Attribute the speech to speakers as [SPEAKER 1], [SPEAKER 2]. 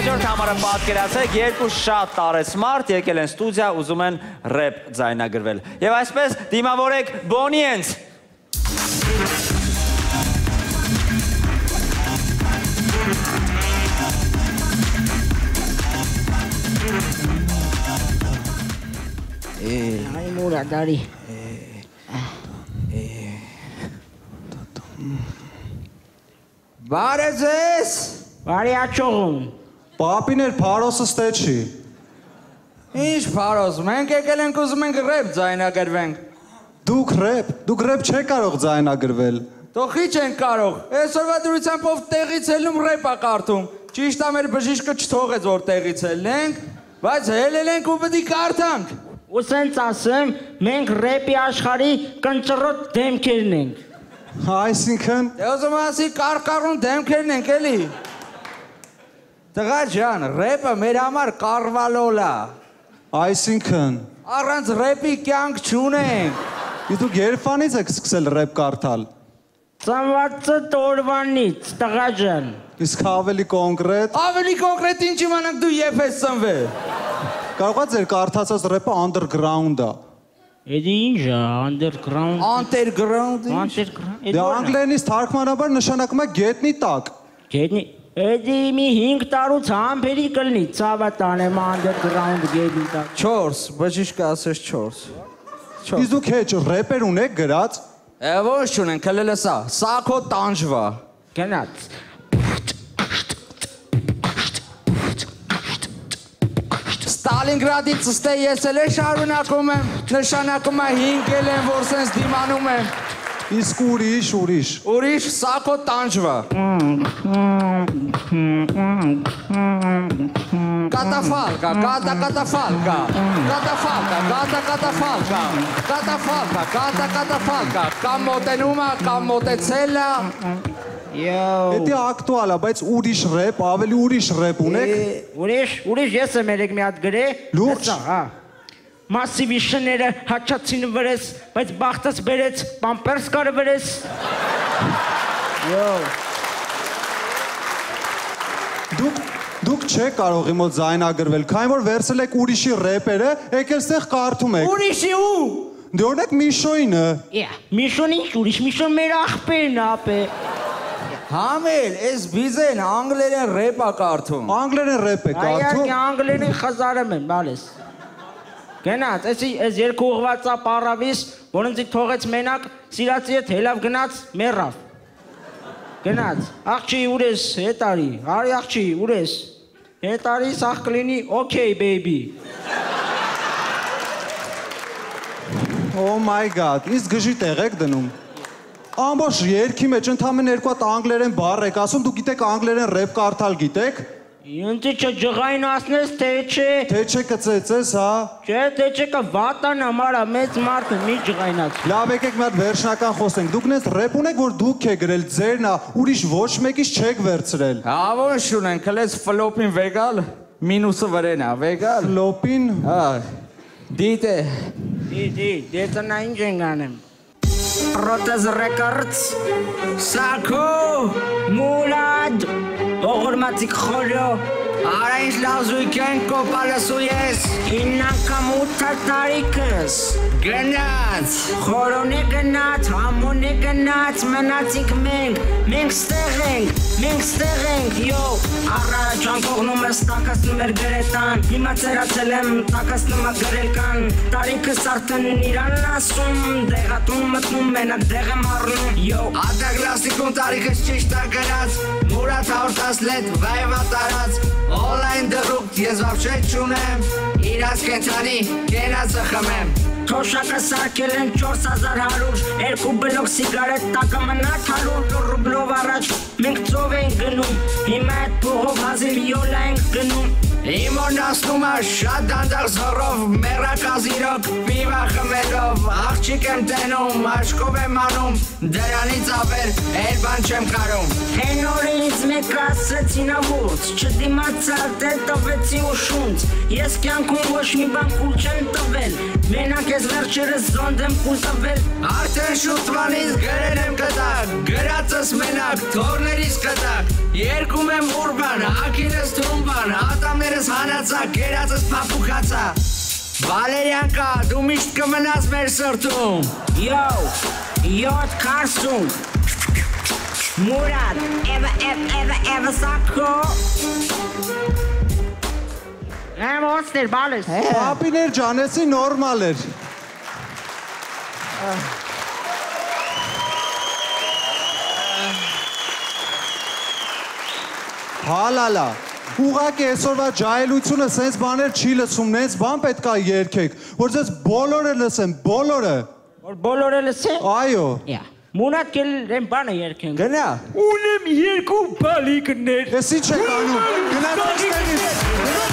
[SPEAKER 1] Հաջորդ համարը պատկերացրեք, երկու շատ տարեցմարդ եկել են ստուդիա, ուզում են ռեփ ձայնագրվել։ Եվ այսպես դիմավորեք Bonnie-ենց։
[SPEAKER 2] Ay, mura, Dari.
[SPEAKER 3] Բարև ձեզ։
[SPEAKER 2] Բարի աչողում։
[SPEAKER 4] Պապին էր Փարոսը ստեչի։
[SPEAKER 3] Ինչ Փարոս, մենք եկել ենք ուզում ենք ռեփ ձայնագրվենք։
[SPEAKER 4] Դուք ռեփ չեք կարող ձայնագրվել։
[SPEAKER 3] Թողի չենք կարող։ Այսօրվա դրությամբ ով տեղից ելնում ռեփ է կարդում։ Ճիշտ է մեր բժիշկը չթողեց որ տեղից ելնենք, բայց ելել ենք ու պետք է կարդանք։
[SPEAKER 2] Ու սենց ասեմ, մենք ռեպի աշխարհի կնճռոտ դեմքերն ենք։
[SPEAKER 4] Այսինքն
[SPEAKER 3] Ուզում ասի կարկառուն դեմքերն ենք էլի։ Տղա ջան, ռեպը մեր համար կարվալոլ է։
[SPEAKER 4] Այսինքն
[SPEAKER 3] Առանց ռեպի կյանք չունենք։
[SPEAKER 4] Դուք երբանից եք սկսել ռեփ կարդալ։
[SPEAKER 2] Ծնվածը տորվանից, տղա ջան։
[SPEAKER 4] Իսկ ավելի կոնկրետ։
[SPEAKER 3] Ավելի կոնկրետ ինչ իմանանք դու երբ ես ծնվել։
[SPEAKER 4] Կարող է ձեր կարդացած ռեփը underground է։
[SPEAKER 2] Էդի ինչ է, underground։
[SPEAKER 3] Underground։
[SPEAKER 4] Դե անգլերենից թարգմանաբար նշանակում է գետնի տակ։
[SPEAKER 2] Գետնի, էդի մի 5 տարուց համբերի կլնի, ցավատ անեմ underground գետնի տակ։
[SPEAKER 3] 4, բժիշկը ասես 4։
[SPEAKER 4] Իսկ դուք հեչ ռեպեր ունեք գրած։
[SPEAKER 3] Ոչ չունենք, հələ սա քո տանջվա։
[SPEAKER 2] Գնաց։
[SPEAKER 3] Ստալինգրադից ստե ես էլ շարունակում եմ, նշանակում է 5 էլ եմ, որ սենց դիմանում եմ։
[SPEAKER 4] Իսկ ուրիշ։
[SPEAKER 3] Ուրիշ, սա քո տանջվա։ Կատաֆալկա, կամ մոտենում է, կամ մոտեցել է։
[SPEAKER 4] Էդի ակտուալ է, բայց ուրիշ ռեփ, ավելի ուրիշ ռեփ ունեք։
[SPEAKER 2] Ուրիշ ես եմ երեք մի հատ գրե։
[SPEAKER 4] Լուրջ։
[SPEAKER 2] Մասիվի շները հաչացին վրես, բայց բախտս բերեց, պամպերս կար վրես։
[SPEAKER 4] Դուք չեք կարող իմոտ ձայնագրվել, քանի որ վերցել եք ուրիշի ռեպերը, եկել ստեղ կարդում եք։
[SPEAKER 3] Ուրիշի ու։
[SPEAKER 4] Դե օրինակ Միշոյինը։
[SPEAKER 2] Միշոն ինչ ուրիշ, Միշոն մեր աղբերն ապե։
[SPEAKER 3] Համել, ես բիզեն անգլերեն ռեպ է կարդում։
[SPEAKER 4] Անգլերեն ռեպ է կարդում։
[SPEAKER 2] Այ անգլերեն խզարում եմ, բալես։ Գնաց, այս երկու ուղղվածա պարավիս, որոնց թողեց մենակ, սիրացի հետ հելավ գնաց, մեռավ։ Գնաց, աղջի ուր ես, հետարի, արի աղջի ուր ես։ Հետարի սաղ կլինի, okay baby։
[SPEAKER 4] Oh my god, իսկ գժի տեղ եք դնում։ Ամբողջ երկի մեջ ընդամենը 2 հատ անգլերեն բառ եք ասում, դուք գիտեք անգլերեն ռեպ կարդալ գիտեք։
[SPEAKER 2] Ինձ չէ ջղային ասնես, թե չէ։
[SPEAKER 4] Թե չէ կծեցես, հա։
[SPEAKER 2] Չէ, թե չէ կա վատան ամարա, մեծ մարդ մի ջղայնած։
[SPEAKER 4] Լավ եկեք մի հատ վերջնական խոսենք։ Դուք նես ռեպ ունեք, որ դուք եք գրել, ձերն է, ուրիշ ոչ մեկից չեք վերցրել։
[SPEAKER 3] Հա, ոչ ունենք, հենց ֆլոպին վեգալ, մինուսը վրեն է, վեգալ։
[SPEAKER 4] Ֆլոպին։
[SPEAKER 3] Հա։ Դիտե։
[SPEAKER 2] Դետնա ինչ ենք անեմ։ Protez Records, Sako, Mulad, Ogurmatik Kholo, Arains Lazuikenko Palasuyes, Inakamuta Tarikas, Grenat, Khorone Grenat, Hamone Grenat, Manatik Meng Stering, yo, Ara Janko Numes Takas Numer Geretan, Himateracelem, Takas Numa Gerelkan, Tarikas Arten Iranasum, Degatum Matum Menak Degamarnum, yo, Adaglastikun Tarikas Chista Gerats, Murat Hortas Let, Vaiva Tarats, Online Deruk, Yezvavshet Chunem, Iras Kentani, Kenaz Khamem. Թոշակը սարքել են 4100, երկու բլոկ սիգարետ տակը մնաց 100 ռուբլով առաջ, մենք ծով ենք գնում, հիմա այդ փողով հազիվ յոլա ենք գնում։ Իմ օրնասնում է շատ դանդաղ զորով, մեռակազիրոք, պիվա խմելով, աղջիկ եմ տենում, աշկով եմ անում, դրանից ավեր, էլ բան չեմ կարում։ Հեն օրից մեկ ասեցին ավուրց, չդիմացա դե տվեցի ու շունց, ես կյանքում ոչ մի բան կուլ չեմ տվել, մենակ ես վերջերս զոնդ եմ կուլ տվել, արդեն շուտվանից գրել եմ կտա, գրածս մենակ, թորներիս կտակ, երկում եմ ուրբան, ակիրս թրումբան, ատամներս հանածակ, գերածս պապուկացա, Վալերյանկա, դու միշտ կմնաս մեր սրտում, Յո, 740, Մուրադ, Էվը Սաքո, ոնց էր բալես,
[SPEAKER 4] Պապիներ ջանեցի նորմալ էր։ Հալալա, ուղղակի այսօրվա ջահելությունը սենց բաներ չի լսում, նենց բան պետք է երգեք, որ ձեզ բոլորը լսեն, բոլորը։
[SPEAKER 2] որ բոլորը լսեն,
[SPEAKER 4] Այո։
[SPEAKER 2] Մուրադ կել բանը երգենք,
[SPEAKER 3] Գնա։
[SPEAKER 2] ունեմ երկու բալիկներ,
[SPEAKER 4] Ես ինչ եք անում, գնացեք տեղից։